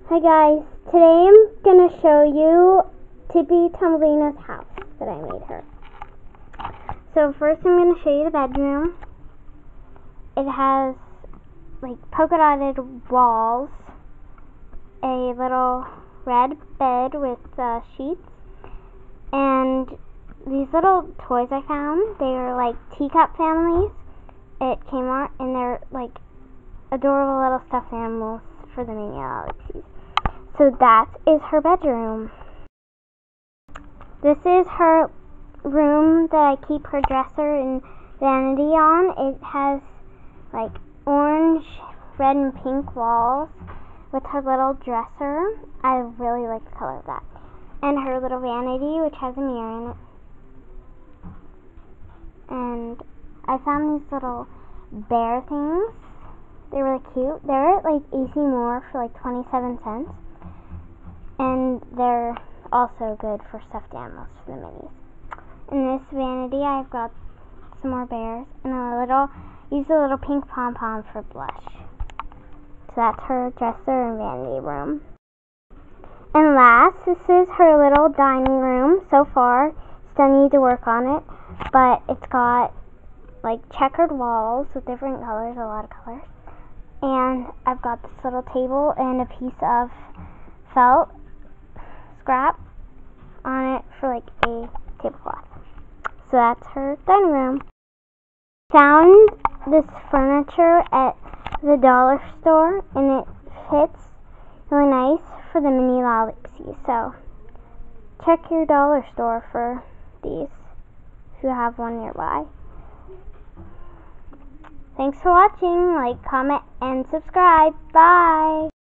Hi guys, today I'm going to show you Tippy Thumbelina's house that I made her. So first I'm going to show you the bedroom. It has like polka dotted walls, a little red bed with sheets, and these little toys I found. They are like teacup families at Kmart, and they're like adorable little stuffed animals for the Mini Galaxies. So that is her bedroom. This is her room that I keep her dresser and vanity on. It has like orange, red, and pink walls with her little dresser. I really like the color of that. And her little vanity, which has a mirror in it. And I found these little bear things. They're really cute. They're at like AC Moore for like 27 cents. And they're also good for stuffed animals for the minis. In this vanity, I've got some more bears and use a little pink pom-pom for blush. So that's her dresser and vanity room. And last, this is her little dining room. So far, still need to work on it, but it's got like checkered walls with different colors, a lot of colors. And I've got this little table and a piece of felt scrap on it for like a tablecloth. So that's her dining room. Found this furniture at the dollar store, and it fits really nice for the Mini Galaxies. So check your dollar store for these if you have one nearby. Thanks for watching. Like, comment, and subscribe. Bye!